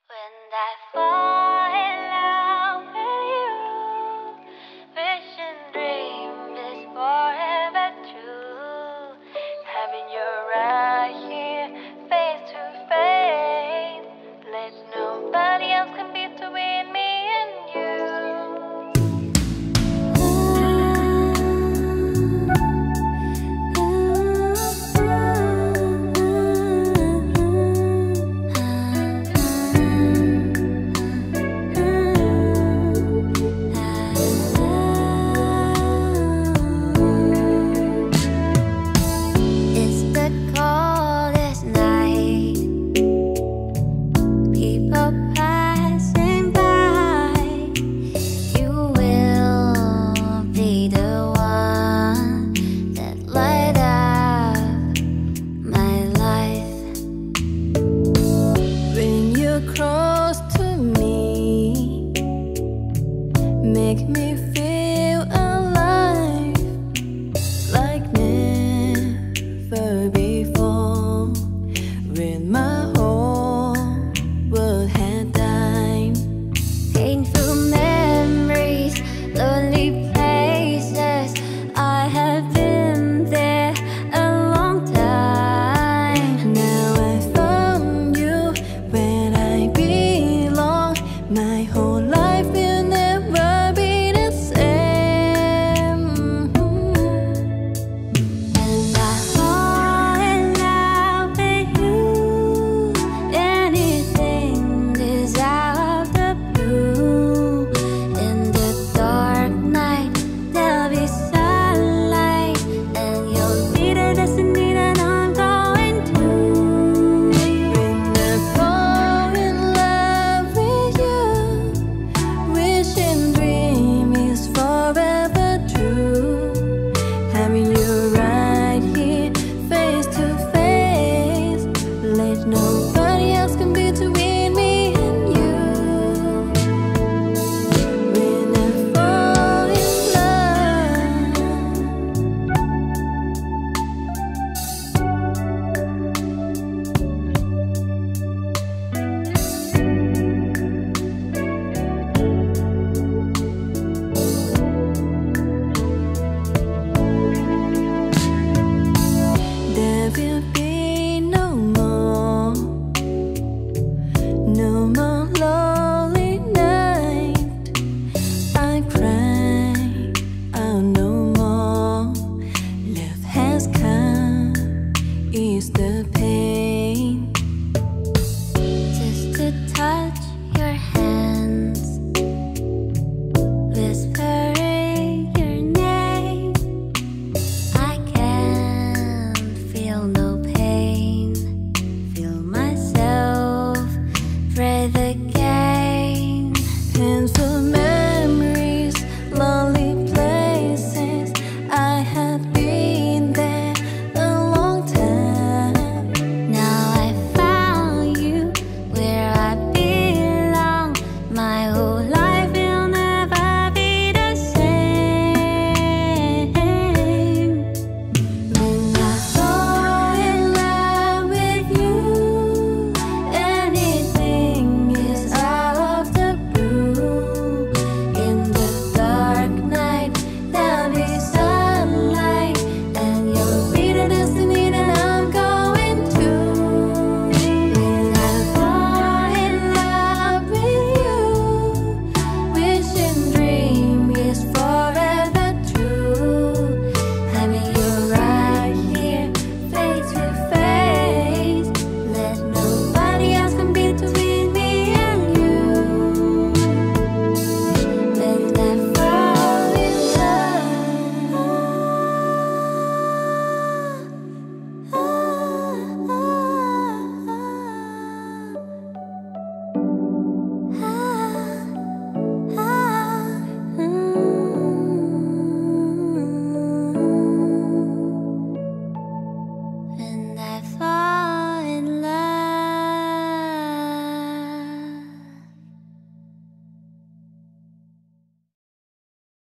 When I fall in love with you, wish and dream is forever true. Having you right here, face to face, let nobody else come between me and you. It's the coldest night. People passing by. You will be the one that light up my life. When you're close to me, make me feel alive like never before. When my whole world had died, painful memories, lonely places. I have been there a long time. Now I found you where I belong. My whole life will never be the same. And I fall in love with you. Anything is out of the blue. In the dark night, there'll be sunlight, and you'll be the destiny that I'm going to. When I fall in love with you, wish and dream is forever true. Having you right here, face to face, let nobody else come between